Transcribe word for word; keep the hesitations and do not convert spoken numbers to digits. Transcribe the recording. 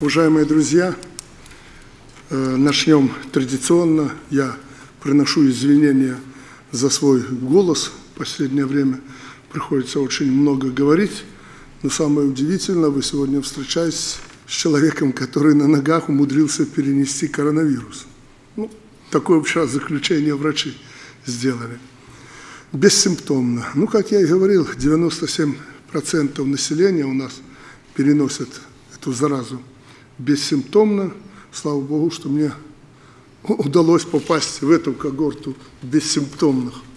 Уважаемые друзья, начнем традиционно. Я приношу извинения за свой голос. В последнее время приходится очень много говорить. Но самое удивительное, вы сегодня встречаетесь с человеком, который на ногах умудрился перенести коронавирус. Ну, такое вообще заключение врачи сделали. Бессимптомно. Ну, как я и говорил, девяносто семь процентов населения у нас переносят эту заразу бессимптомно. Слава Богу, что мне удалось попасть в эту когорту бессимптомных.